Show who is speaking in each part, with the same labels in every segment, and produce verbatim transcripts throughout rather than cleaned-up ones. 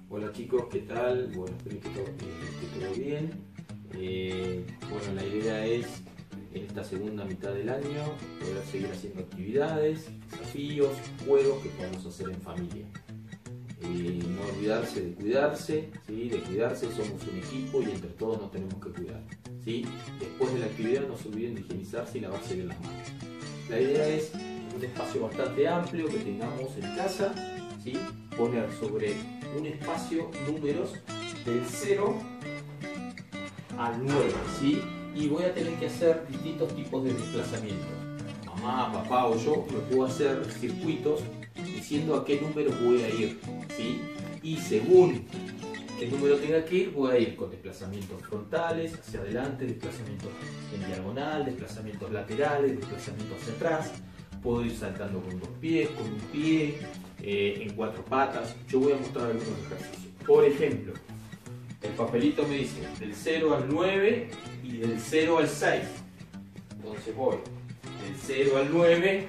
Speaker 1: Hola chicos, ¿qué tal? Bueno, espero que todo, que todo bien. Eh, bueno, la idea es en esta segunda mitad del año poder seguir haciendo actividades, desafíos, juegos que podamos hacer en familia. Eh, no olvidarse de cuidarse, ¿sí? De cuidarse, somos un equipo y entre todos nos tenemos que cuidar, ¿sí? Después de la actividad no se olviden de higienizarse y lavarse bien las manos. La idea es un espacio bastante amplio que tengamos en casa, ¿sí? Poner sobre un espacio números del cero al nueve, ¿sí? Y voy a tener que hacer distintos tipos de desplazamientos. Mamá, papá o yo me puedo hacer circuitos diciendo a qué número voy a ir, ¿sí? Y según qué número tenga que ir, voy a ir con desplazamientos frontales, hacia adelante, desplazamientos en diagonal, desplazamientos laterales, desplazamientos hacia atrás. Puedo ir saltando con dos pies, con un pie, eh, en cuatro patas. Yo voy a mostrar algunos ejercicios. Por ejemplo, el papelito me dice del cero al nueve y del cero al seis. Entonces voy del cero al nueve,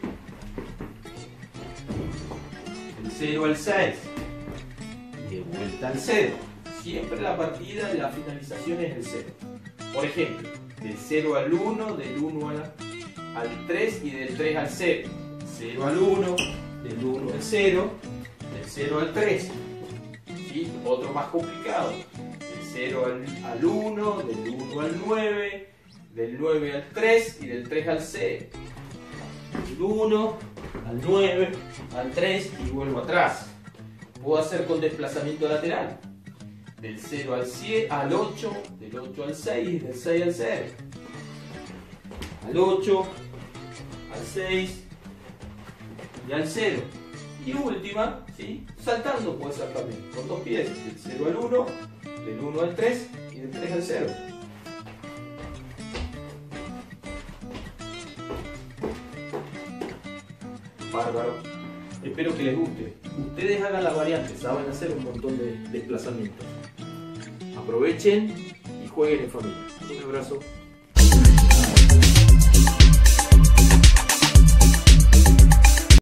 Speaker 1: del cero al seis, y de vuelta al cero. Siempre la partida y la finalización es el cero. Por ejemplo, del cero al uno, del uno al, al tres y del tres al cero. cero al uno, del uno al cero, del cero al tres. ¿Sí? Otro más complicado. Del cero al, al uno, del uno al nueve, del nueve al tres y del tres al cero. Del uno al nueve, al tres y vuelvo atrás. Puedo hacer con desplazamiento lateral. Del cero al siete, al ocho, del ocho al seis y del seis al cero. Al ocho, al seis y al cero. Y última, ¿sí? Saltando puede ser también, con dos pies, del cero al uno, del uno al tres y del tres al cero. Bárbaro. Espero que les guste. Ustedes hagan las variantes, saben hacer un montón de desplazamientos. Aprovechen y jueguen en familia. Un abrazo.